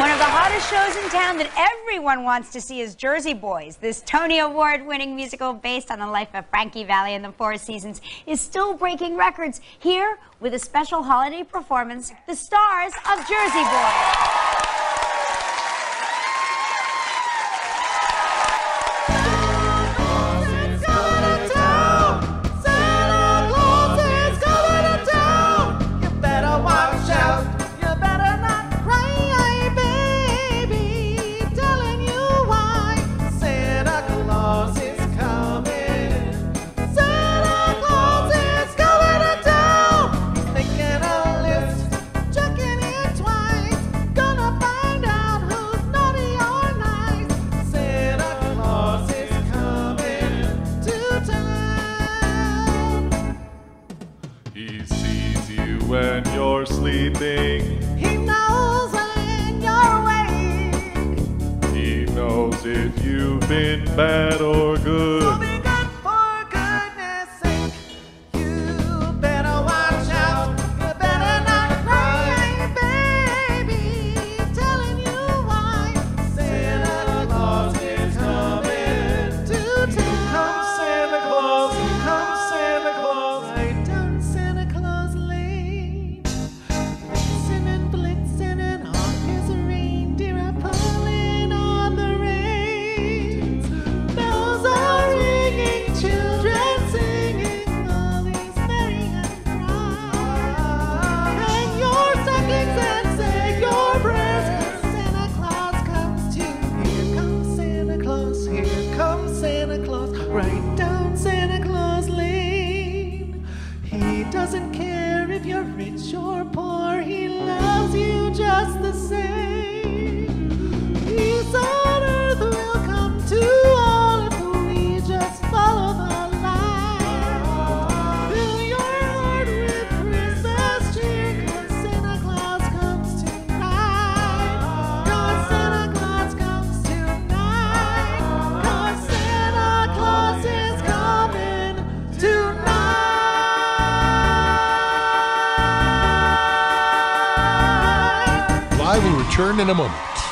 One of the hottest shows in town that everyone wants to see is Jersey Boys. This Tony Award-winning musical based on the life of Frankie Valli and the Four Seasons is still breaking records. Here, with a special holiday performance, the stars of Jersey Boys. When you're sleeping, he knows when you're awake. He knows if you've been bad or good. So be good for goodness sake. You better watch out. You better not cry, baby. Telling you why Santa Claus is coming to town. Come Santa Claus, come Santa Claus. Right down Santa Claus Lane. Blitzing and blitzing and on his reindeer are pulling on the reins. Bells are ringing, children singing, all these merry and bright. Hang your stockings and say your prayers, 'cause Santa Claus comes to. Here comes Santa Claus, here comes Santa Claus, right down Santa Claus Lane. He doesn't care if you're rich or poor, he loves you just the same. Peace on earth will come to all if we just follow the light. Fill your heart with Christmas cheer, 'cause Santa Claus comes tonight. 'Cause Santa Claus comes tonight. 'Cause Santa Claus is coming tonight. Live will return in a moment.